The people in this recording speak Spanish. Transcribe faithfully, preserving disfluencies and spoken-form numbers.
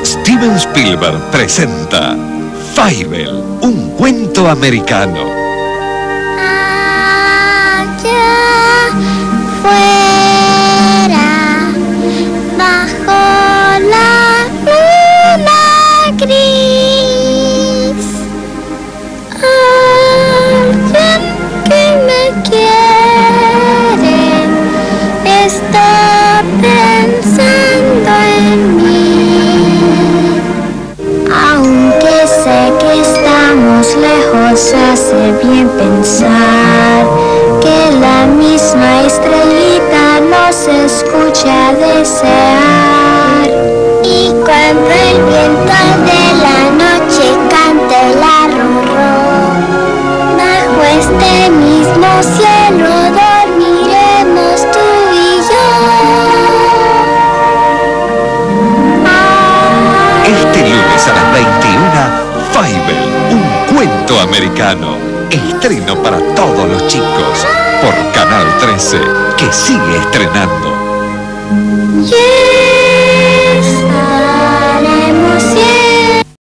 Steven Spielberg presenta Faivel, un cuento americano. Allá fuera, bajo la luna gris, alguien que me quiere está pensando en mí. Aunque sé que estamos lejos, hace bien pensar que la misma estrellita nos escucha desear. Y cuando el viento de la noche cante la rorró, bajo este mismo cielo dormiremos tú y yo. Este lunes a las veintiuna, Faivel, un cuento americano. Estreno para todos los chicos por Canal trece, que sigue estrenando.